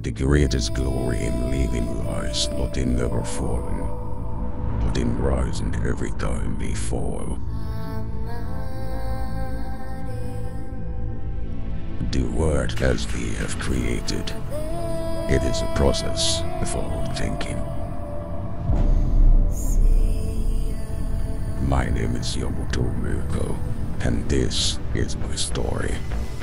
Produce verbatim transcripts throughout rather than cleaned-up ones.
The greatest glory in living lies not in never falling, but in rising every time we fall. The world as we have created, it is a process of all thinking. My name is Yomoto Ryuko, and this is my story.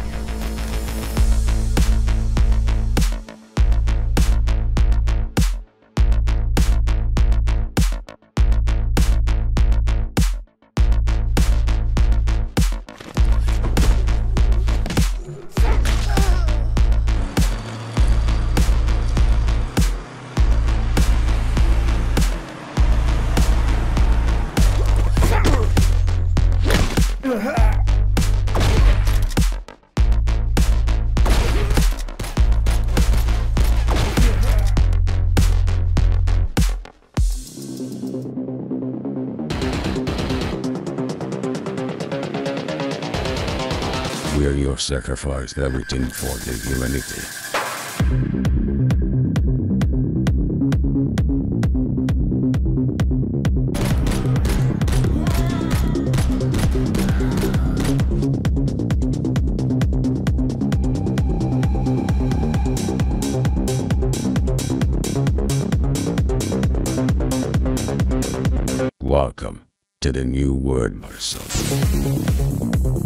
Where you sacrifice everything for the humanity. Welcome to the new world, myself.